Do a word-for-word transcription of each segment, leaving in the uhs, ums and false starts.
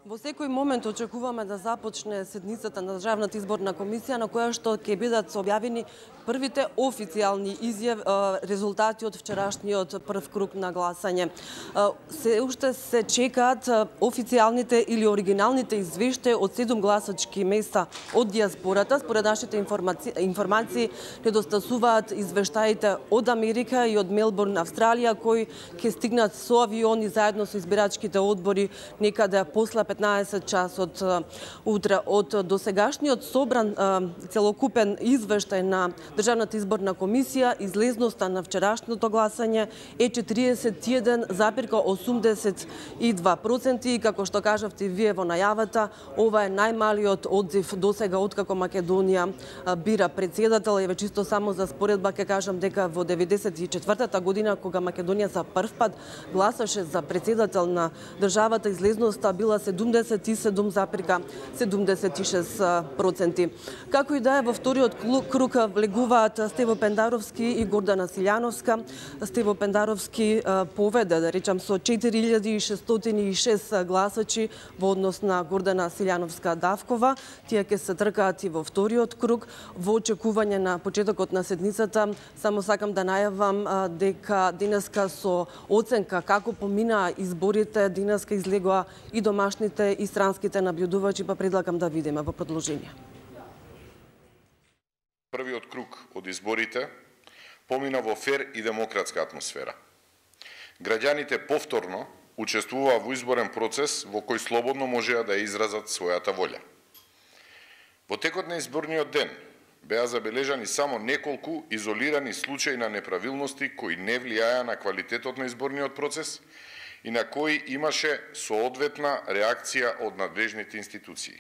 Во секој момент очекуваме да започне седницата на Државната изборна комисија, на која што ќе бидат објавени првите официјални изјав резултати од вчерашниот прв круг на гласање. Се уште се чекаат официјалните или оригиналните извештаи од седум гласачки места од дијаспората. Според нашите информации, информации недостасуваат извештаите од Америка и од Мелбурн, Австралија, кои ќе стигнат со авиони заедно со избирачките одбори некаде после петнаесет часот утре. Од досегашниот собран целокупен извештај на Државната изборна комисија, излезноста на вчерашното гласање е четириесет и еден запирка осумдесет и два проценти и како што кажавте вие во најавата, ова е најмалиот одзив досега откако Македонија бира председател. Еве чисто само за споредба ќе кажам дека во деветдесет и четвртата година, кога Македонија за прв пат гласаше за председател на државата, излезноста била седумдесет и седум запирка седумдесет и шест проценти. Како и да е, во вториот круг влегуваат Стево Пендаровски и Гордана Силјановска. Стево Пендаровски поведе, да речам, со четири илјади шестстотини и шест гласачи во однос на Гордана Силјановска-Давкова. Тие ќе се тркаат и во вториот круг. Во очекување на почетокот на седницата, само сакам да најавам дека денеска со оценка како поминаа изборите, денеска излегоа и домашните и странските набљудувачи, па предлагам да видиме во продолжение. Првиот круг од изборите помина во фер и демократска атмосфера. Граѓаните повторно учествуваа во изборен процес во кој слободно можеа да изразат својата волја. Во текот на изборниот ден беа забележани само неколку изолирани случаи на неправилности кои не влијаја на квалитетот на изборниот процес и на кои имаше соодветна реакција од надлежните институции.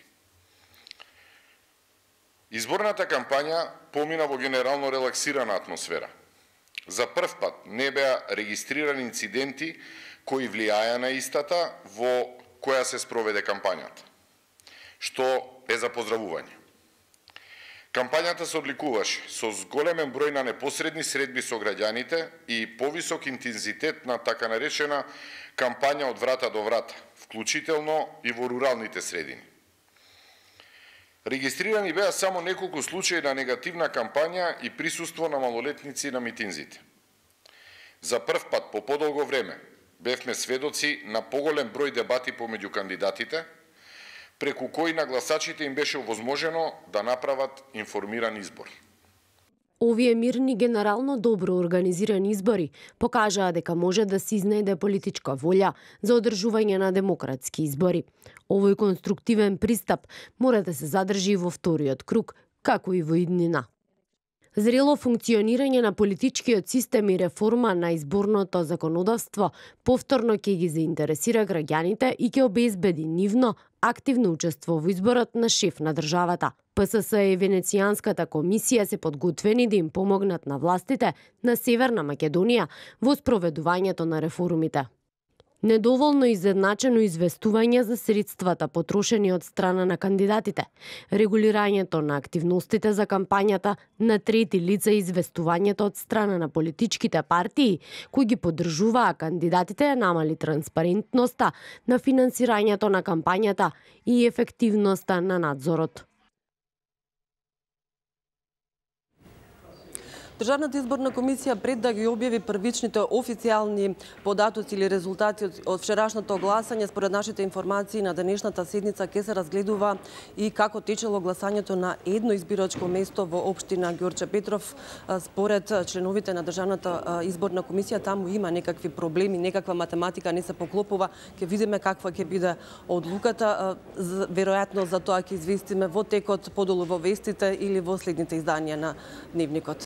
Изборната кампања помина во генерално релаксирана атмосфера. За прв пат не беа регистрирани инциденти кои влијаја на истата во која се спроведе кампањата, што е за поздравување. Кампањата се одликуваше со зголемен број на непосредни средби со граѓаните и повисок интензитет на така наречена кампања од врата до врата, вклучително и во руралните средини. Регистрирани беа само неколку случаи на негативна кампања и присуство на малолетници на митинзите. За прв пат по подолго време бевме сведоци на поголем број дебати помеѓу кандидатите, преку кои на гласачите им беше овозможено да направат информиран избор. Овие мирни, генерално добро организирани избори покажаа дека може да се изнајде политичка волја за одржување на демократски избори. Овој конструктивен пристап мора да се задржи и во вториот круг, како и во иднина. Зрело функционирање на политичкиот систем и реформа на изборното законодавство повторно ќе ги заинтересира граѓаните и ќе обезбеди нивно активно учество во изборот на шеф на државата. П С С и Венецијанската комисија се подготвени да им помогнат на властите на Северна Македонија во спроведувањето на реформите. Недоволно изедначено известување за средствата потрошени од страна на кандидатите, регулирањето на активностите за кампањата на трети лица и известувањето од страна на политичките партии кои ги поддржуваа кандидатите намали транспарентноста на финансирањето на кампањата и ефективноста на надзорот. Државната изборна комисија пред да ги објави првичните официјални податоци или резултати од вчерашното гласање, според нашите информации на денешната седница ќе се разгледува и како течело гласањето на едно избирачко место во општина Ѓорче Петров. Според членовите на Државната изборна комисија, таму има некакви проблеми, некаква математика не се поклопува. Ќе видиме каква ќе биде одлуката. Веројатно за тоа ќе известиме во текот подолу во вестите или во следните изданија на Дневникот.